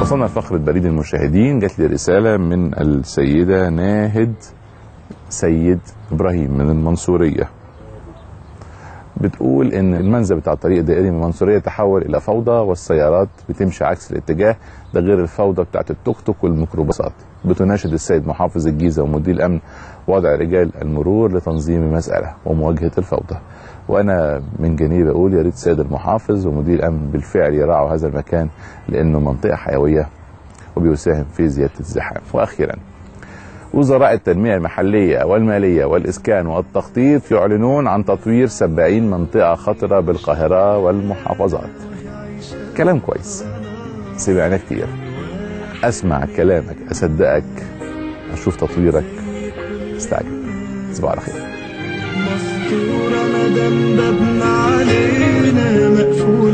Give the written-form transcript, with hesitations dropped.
وصلنا لفقرة بريد المشاهدين. جات لي رسالة من السيدة ناهد سيد إبراهيم من المنصورية، بتقول إن المنزل بتاع الطريق الدائري من المنصورية تحول إلى فوضى والسيارات بتمشي عكس الاتجاه، ده غير الفوضى بتاعت التوك توك والميكروباصات. بتناشد السيد محافظ الجيزة ومدير الأمن وضع رجال المرور لتنظيم المسألة ومواجهة الفوضى. وأنا من جانبي بقول يا ريت السيد المحافظ ومدير الأمن بالفعل يراعوا هذا المكان لأنه منطقة حيوية وبيساهم في زيادة الزحام. وأخيرا، وزراء التنمية المحلية والمالية والإسكان والتخطيط يعلنون عن تطوير 70 منطقة خطرة بالقاهرة والمحافظات. كلام كويس، سمعنا كتير. أسمع كلامك، أصدقك، أشوف تطويرك، استعجب. تصبح على خير.